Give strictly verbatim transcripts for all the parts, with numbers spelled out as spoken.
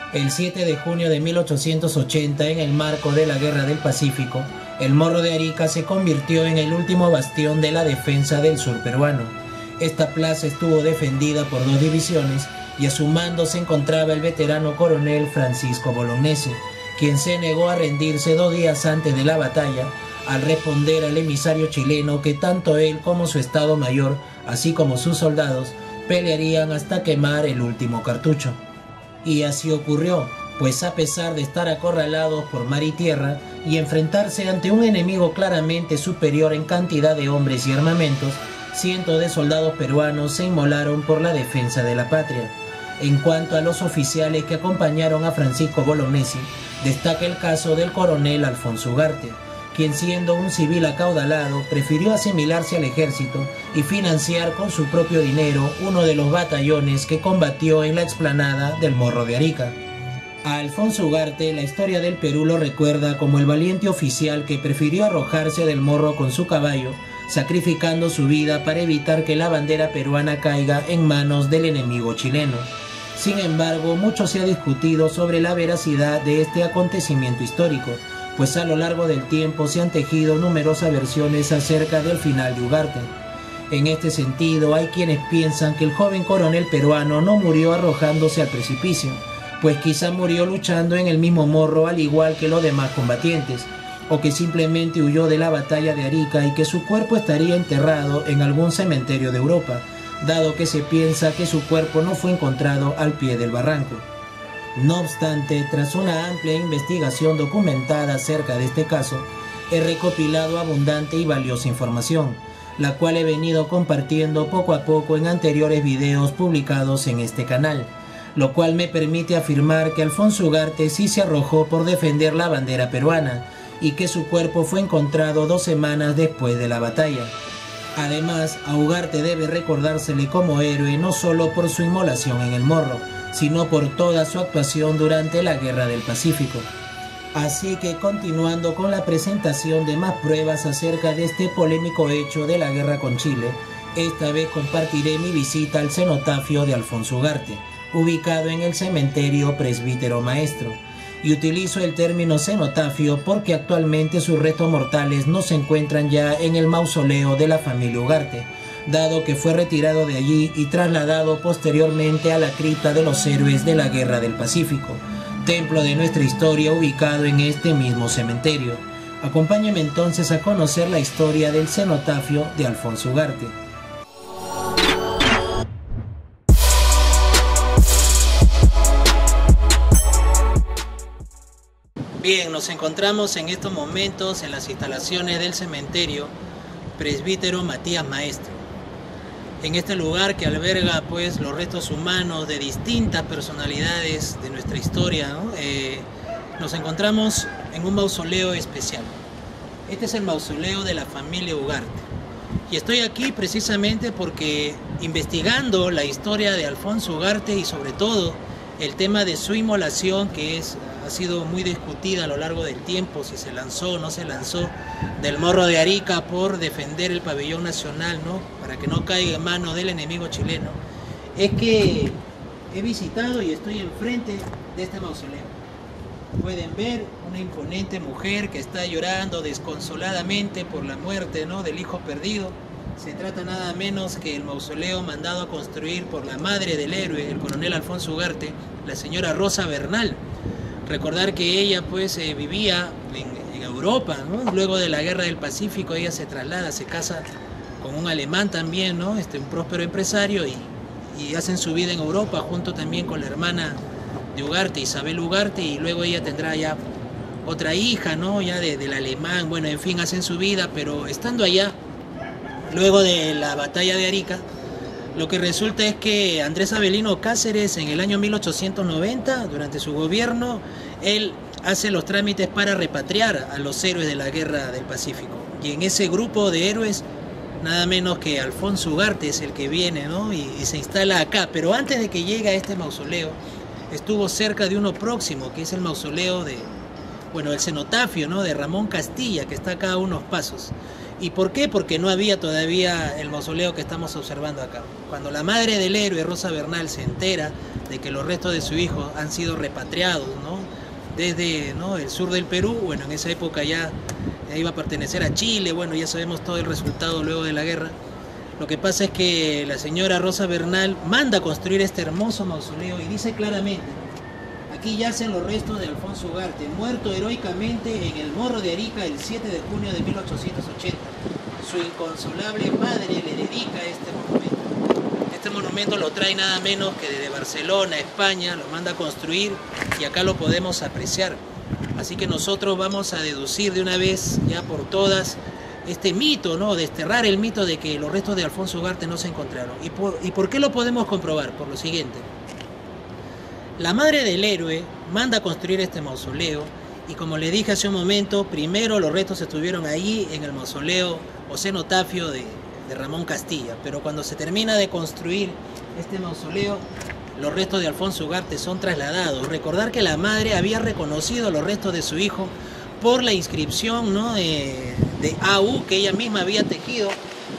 El siete de junio de mil ochocientos ochenta, en el marco de la Guerra del Pacífico, el Morro de Arica se convirtió en el último bastión de la defensa del sur peruano. Esta plaza estuvo defendida por dos divisiones y a su mando se encontraba el veterano coronel Francisco Bolognesi, quien se negó a rendirse dos días antes de la batalla al responder al emisario chileno que tanto él como su Estado Mayor, así como sus soldados, pelearían hasta quemar el último cartucho. Y así ocurrió, pues a pesar de estar acorralados por mar y tierra y enfrentarse ante un enemigo claramente superior en cantidad de hombres y armamentos, cientos de soldados peruanos se inmolaron por la defensa de la patria. En cuanto a los oficiales que acompañaron a Francisco Bolognesi, destaca el caso del coronel Alfonso Ugarte, quien siendo un civil acaudalado prefirió asimilarse al ejército y financiar con su propio dinero uno de los batallones que combatió en la explanada del Morro de Arica. A Alfonso Ugarte la historia del Perú lo recuerda como el valiente oficial que prefirió arrojarse del morro con su caballo, sacrificando su vida para evitar que la bandera peruana caiga en manos del enemigo chileno. Sin embargo, mucho se ha discutido sobre la veracidad de este acontecimiento histórico, pues a lo largo del tiempo se han tejido numerosas versiones acerca del final de Ugarte. En este sentido, hay quienes piensan que el joven coronel peruano no murió arrojándose al precipicio, pues quizá murió luchando en el mismo morro al igual que los demás combatientes, o que simplemente huyó de la batalla de Arica y que su cuerpo estaría enterrado en algún cementerio de Europa, dado que se piensa que su cuerpo no fue encontrado al pie del barranco. No obstante, tras una amplia investigación documentada acerca de este caso, he recopilado abundante y valiosa información, la cual he venido compartiendo poco a poco en anteriores videos publicados en este canal, lo cual me permite afirmar que Alfonso Ugarte sí se arrojó por defender la bandera peruana y que su cuerpo fue encontrado dos semanas después de la batalla. Además, a Ugarte debe recordársele como héroe no solo por su inmolación en el Morro, sino por toda su actuación durante la Guerra del Pacífico. Así que continuando con la presentación de más pruebas acerca de este polémico hecho de la guerra con Chile, esta vez compartiré mi visita al cenotafio de Alfonso Ugarte, ubicado en el cementerio Presbítero Maestro, y utilizo el término cenotafio porque actualmente sus restos mortales no se encuentran ya en el mausoleo de la familia Ugarte, dado que fue retirado de allí y trasladado posteriormente a la cripta de los héroes de la Guerra del Pacífico, templo de nuestra historia ubicado en este mismo cementerio. Acompáñenme entonces a conocer la historia del cenotafio de Alfonso Ugarte. Bien, nos encontramos en estos momentos en las instalaciones del cementerio Presbítero Matías Maestro. En este lugar que alberga pues los restos humanos de distintas personalidades de nuestra historia, ¿no? Eh, nos encontramos en un mausoleo especial. Este es el mausoleo de la familia Ugarte. Y estoy aquí precisamente porque investigando la historia de Alfonso Ugarte y sobre todo el tema de su inmolación, que es, ha sido muy discutida a lo largo del tiempo, si se lanzó o no se lanzó del Morro de Arica por defender el pabellón nacional, ¿no? Para que no caiga en manos del enemigo chileno, es que he visitado y estoy enfrente de este mausoleo. Pueden ver una imponente mujer que está llorando desconsoladamente por la muerte, ¿no?, del hijo perdido. Se trata nada menos que el mausoleo mandado a construir por la madre del héroe, el coronel Alfonso Ugarte, la señora Rosa Bernal. Recordar que ella pues eh, vivía en, en Europa, ¿no? Luego de la Guerra del Pacífico ella se traslada, se casa con un alemán también, ¿no? Este, un próspero empresario, y, y hacen su vida en Europa junto también con la hermana de Ugarte, Isabel Ugarte, y luego ella tendrá ya otra hija, ¿no?, ya de, del alemán. Bueno, en fin, hacen su vida, pero estando allá, luego de la batalla de Arica, lo que resulta es que Andrés Avelino Cáceres en el año mil ochocientos noventa, durante su gobierno, él hace los trámites para repatriar a los héroes de la Guerra del Pacífico. Y en ese grupo de héroes, nada menos que Alfonso Ugarte es el que viene, ¿no?, y, y se instala acá. Pero antes de que llegue a este mausoleo, estuvo cerca de uno próximo, que es el mausoleo de, bueno, el cenotafio, ¿no?, de Ramón Castilla, que está acá a unos pasos. ¿Y por qué? Porque no había todavía el mausoleo que estamos observando acá. Cuando la madre del héroe, Rosa Bernal, se entera de que los restos de su hijo han sido repatriados, ¿no?, desde, ¿no?, el sur del Perú. Bueno, en esa época ya iba a pertenecer a Chile. Bueno, ya sabemos todo el resultado luego de la guerra. Lo que pasa es que la señora Rosa Bernal manda construir este hermoso mausoleo y dice claramente: aquí yacen los restos de Alfonso Ugarte, muerto heroicamente en el Morro de Arica el siete de junio de mil ochocientos ochenta. Su inconsolable madre le dedica este monumento. Este monumento lo trae nada menos que desde Barcelona, España, lo manda a construir y acá lo podemos apreciar. Así que nosotros vamos a deducir de una vez, ya por todas, este mito, ¿no?, desterrar el mito de que los restos de Alfonso Ugarte no se encontraron. ¿Y por, ¿Y por qué lo podemos comprobar? Por lo siguiente. La madre del héroe manda a construir este mausoleo y, como le dije hace un momento, primero los restos estuvieron ahí en el mausoleo o cenotafio de, de Ramón Castilla, pero cuando se termina de construir este mausoleo, los restos de Alfonso Ugarte son trasladados. Recordar que la madre había reconocido los restos de su hijo por la inscripción, ¿no?, de, de A U que ella misma había tejido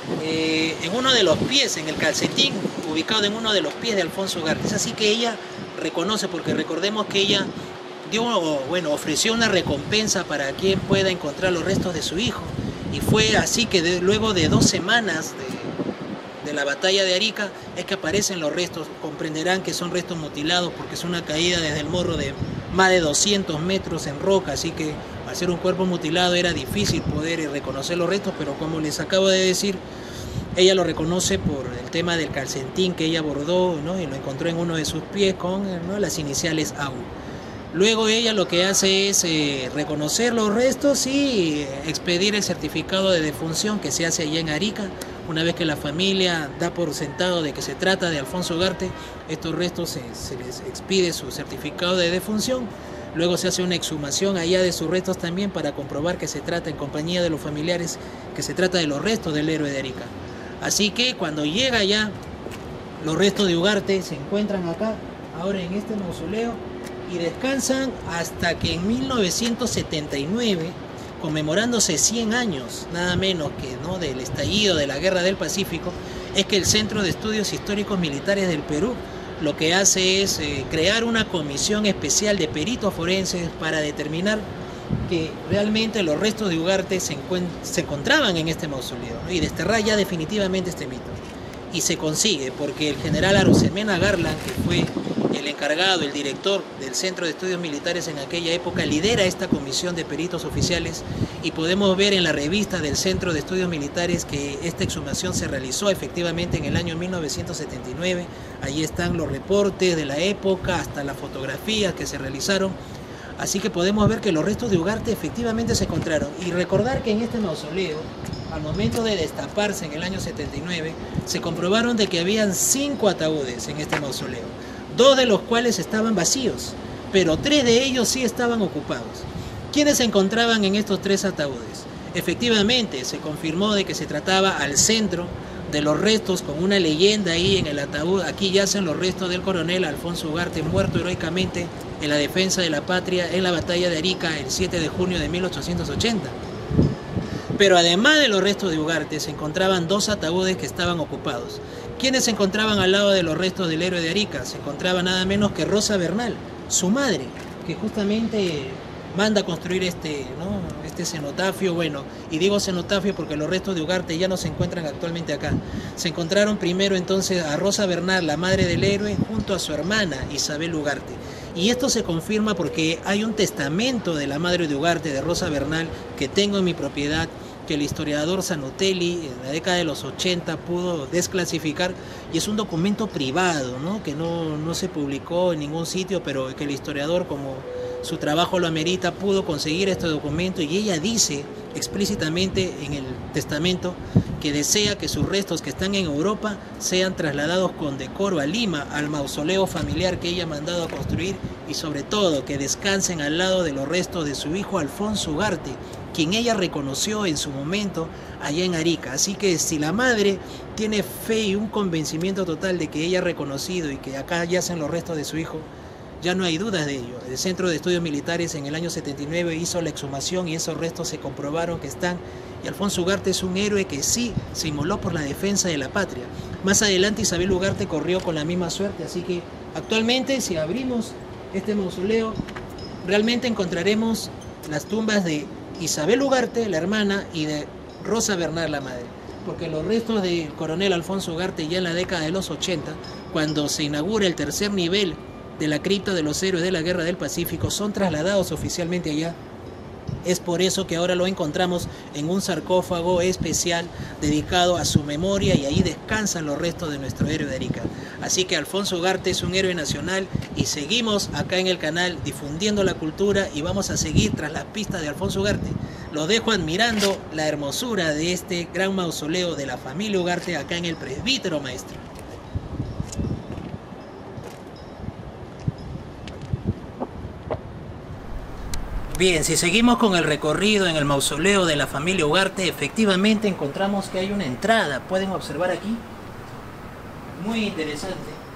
eh, en uno de los pies, en el calcetín ubicado en uno de los pies de Alfonso Ugarte. Es así que ella reconoce, porque recordemos que ella dio, bueno, ofreció una recompensa para quien pueda encontrar los restos de su hijo, y fue así que de, luego de dos semanas de, de la batalla de Arica es que aparecen los restos. Comprenderán que son restos mutilados porque es una caída desde el morro de más de doscientos metros en roca, así que al ser un cuerpo mutilado era difícil poder reconocer los restos, pero como les acabo de decir, ella lo reconoce por el tema del calcetín que ella bordó, ¿no?, y lo encontró en uno de sus pies con, ¿no?, las iniciales A U. Luego ella lo que hace es eh, reconocer los restos y expedir el certificado de defunción que se hace allá en Arica. Una vez que la familia da por sentado de que se trata de Alfonso Ugarte, estos restos se, se les expide su certificado de defunción. Luego se hace una exhumación allá de sus restos también para comprobar que se trata, en compañía de los familiares, que se trata de los restos del héroe de Arica. Así que cuando llega ya, los restos de Ugarte se encuentran acá, ahora en este mausoleo, y descansan hasta que en mil novecientos setenta y nueve, conmemorándose cien años, nada menos que, ¿no?, del estallido de la Guerra del Pacífico, es que el Centro de Estudios Históricos Militares del Perú lo que hace es eh, crear una comisión especial de peritos forenses para determinar que realmente los restos de Ugarte se, se encontraban en este mausoleo, ¿no?, y desterrar ya definitivamente este mito. Y se consigue porque el general Arosemena Garland, que fue el encargado, el director del Centro de Estudios Militares en aquella época, lidera esta comisión de peritos oficiales, y podemos ver en la revista del Centro de Estudios Militares que esta exhumación se realizó efectivamente en el año mil novecientos setenta y nueve. Allí están los reportes de la época, hasta las fotografías que se realizaron. Así que podemos ver que los restos de Ugarte efectivamente se encontraron. Y recordar que en este mausoleo, al momento de destaparse en el año setenta y nueve, se comprobaron de que habían cinco ataúdes en este mausoleo, dos de los cuales estaban vacíos, pero tres de ellos sí estaban ocupados. ¿Quiénes se encontraban en estos tres ataúdes? Efectivamente, se confirmó de que se trataba al centro de los restos, con una leyenda ahí en el ataúd: aquí yacen los restos del coronel Alfonso Ugarte, muerto heroicamente en la defensa de la patria en la batalla de Arica el siete de junio de mil ochocientos ochenta. Pero además de los restos de Ugarte, se encontraban dos ataúdes que estaban ocupados. ¿Quiénes se encontraban al lado de los restos del héroe de Arica? Se encontraba nada menos que Rosa Bernal, su madre, que justamente manda a construir este, ¿no?, este cenotafio. Bueno, y digo cenotafio porque los restos de Ugarte ya no se encuentran actualmente acá. Se encontraron primero entonces a Rosa Bernal, la madre del héroe, junto a su hermana Isabel Ugarte. Y esto se confirma porque hay un testamento de la madre de Ugarte, de Rosa Bernal, que tengo en mi propiedad, que el historiador Zanutelli en la década de los ochenta pudo desclasificar, y es un documento privado, ¿no?, que no, no se publicó en ningún sitio, pero que el historiador, como su trabajo lo amerita, pudo conseguir este documento, y ella dice explícitamente en el testamento que desea que sus restos, que están en Europa, sean trasladados con decoro a Lima, al mausoleo familiar que ella ha mandado a construir, y sobre todo que descansen al lado de los restos de su hijo Alfonso Ugarte, quien ella reconoció en su momento allá en Arica. Así que si la madre tiene fe y un convencimiento total de que ella ha reconocido y que acá yacen los restos de su hijo, ya no hay dudas de ello. El Centro de Estudios Militares en el año setenta y nueve hizo la exhumación y esos restos se comprobaron que están. Y Alfonso Ugarte es un héroe que sí se inmoló por la defensa de la patria. Más adelante Isabel Ugarte corrió con la misma suerte, así que Actualmente, si abrimos este mausoleo, realmente encontraremos las tumbas de Isabel Ugarte, la hermana, y de Rosa Bernal, la madre, porque los restos del coronel Alfonso Ugarte, ya en la década de los ochenta, cuando se inaugura el tercer nivel de la cripta de los héroes de la Guerra del Pacífico, son trasladados oficialmente allá. Es por eso que ahora lo encontramos en un sarcófago especial dedicado a su memoria, y ahí descansan los restos de nuestro héroe de Arica. Así que Alfonso Ugarte es un héroe nacional, y seguimos acá en el canal difundiendo la cultura, y vamos a seguir tras las pistas de Alfonso Ugarte. Los dejo admirando la hermosura de este gran mausoleo de la familia Ugarte acá en el Presbítero Maestro. Bien, si seguimos con el recorrido en el mausoleo de la familia Ugarte, efectivamente encontramos que hay una entrada. Pueden observar aquí. Muy interesante.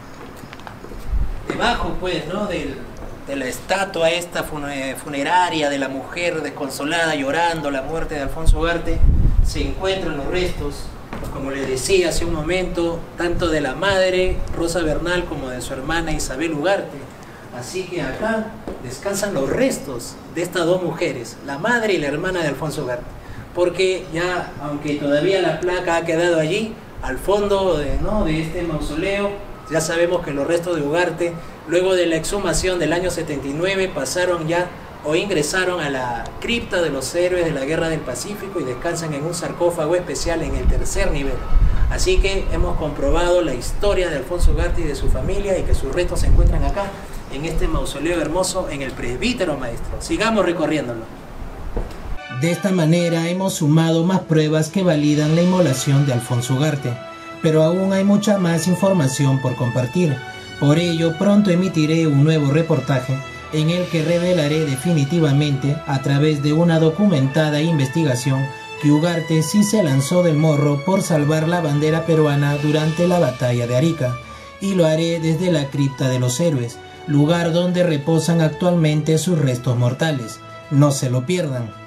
Debajo, pues, ¿no?, del, de la estatua esta funeraria de la mujer desconsolada llorando la muerte de Alfonso Ugarte, se encuentran los restos, pues, como les decía hace un momento, tanto de la madre Rosa Bernal como de su hermana Isabel Ugarte. Así que acá descansan los restos de estas dos mujeres, la madre y la hermana de Alfonso Ugarte. Porque ya, aunque todavía la placa ha quedado allí, al fondo de, ¿no?, de este mausoleo, ya sabemos que los restos de Ugarte, luego de la exhumación del año setenta y nueve, pasaron ya o ingresaron a la cripta de los héroes de la Guerra del Pacífico y descansan en un sarcófago especial en el tercer nivel. Así que hemos comprobado la historia de Alfonso Ugarte y de su familia, y que sus restos se encuentran acá, en este mausoleo hermoso en el Presbítero Maestro. Sigamos recorriéndolo. De esta manera hemos sumado más pruebas que validan la inmolación de Alfonso Ugarte, pero aún hay mucha más información por compartir. Por ello, pronto emitiré un nuevo reportaje en el que revelaré definitivamente, a través de una documentada investigación, que Ugarte sí se lanzó del morro por salvar la bandera peruana durante la batalla de Arica, y lo haré desde la cripta de los héroes, lugar donde reposan actualmente sus restos mortales. No se lo pierdan.